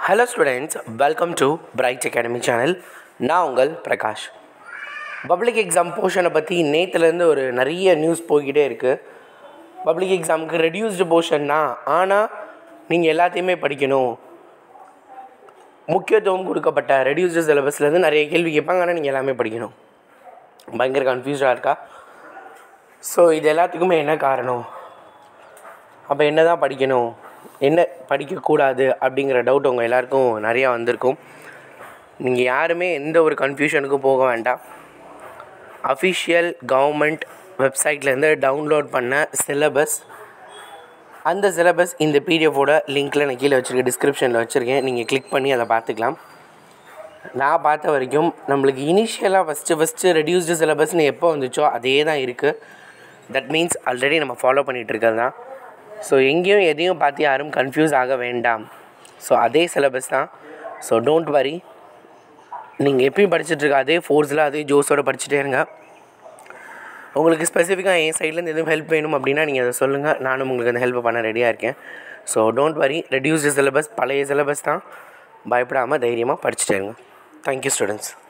Hello students, welcome to Bright Academy channel. நான் உங்கள் Prakash. Public exam போர்ஷனை பற்றி நேற்றுலேருந்து ஒரு நிறைய நியூஸ் போய்கிட்டே இருக்குது. பப்ளிக் எக்ஸாமுக்கு ரெடியூஸ்டு போர்ஷன் தான், ஆனால் நீங்கள் எல்லாத்தையுமே படிக்கணும். முக்கியத்துவம் கொடுக்கப்பட்ட ரெடியூஸ்டு சிலபஸ்லேருந்து நிறைய கேள்வி கேட்பாங்க, ஆனால் நீங்கள் எல்லாமே படிக்கணும். பயங்கர கன்ஃபியூஸாக இருக்கா? ஸோ இது எல்லாத்துக்குமே என்ன காரணம்? அப்போ என்ன தான் படிக்கணும், என்ன படிக்கக்கூடாது அப்படிங்கிற டவுட் உங்கள் எல்லாருக்கும் நிறையா வந்திருக்கும். நீங்கள் யாருமே எந்த ஒரு கன்ஃபியூஷனுக்கும் போக வேண்டாம். அஃபிஷியல் கவர்மெண்ட் வெப்சைட்லேருந்து டவுன்லோட் பண்ண சிலபஸ், அந்த சிலபஸ் இந்த பிடிஎஃபோட லிங்க்கில் நான் கீழே வச்சுருக்கேன், டிஸ்கிரிப்ஷனில் வச்சுருக்கேன். நீங்கள் கிளிக் பண்ணி அதை பார்த்துக்கலாம். நான் பார்த்த வரைக்கும் நம்மளுக்கு இனிஷியலாக ஃபஸ்ட்டு ரெடியூஸ்டு சிலபஸ்னு எப்போ வந்துச்சோ அதே தான் இருக்குது. தட் மீன்ஸ் ஆல்ரெடி நம்ம ஃபாலோ பண்ணிகிட்டு இருக்கிறது தான். ஸோ எங்கேயும் எதையும் பார்த்து யாரும் கன்ஃபியூஸ் ஆக வேண்டாம். ஸோ அதே சிலபஸ் தான். ஸோ டோன்ட் வரி. நீங்கள் எப்பயும் படிச்சுட்ருக்க அதே ஃபோர்ஸில் அதே ஜோஸோடு படிச்சுட்டே இருங்க. உங்களுக்கு ஸ்பெசிஃபிக்காக என் சைட்லேருந்து எதுவும் ஹெல்ப் வேணும் அப்படின்னா நீங்கள் அதை சொல்லுங்கள். நானும் உங்களுக்கு அந்த ஹெல்ப் பண்ண ரெடியாக இருக்கேன். So don't worry. Reduced syllabus பழைய சிலபஸ் தான். பயப்படாமல் தைரியமாக படிச்சுட்டே இருங்க. Thank you students.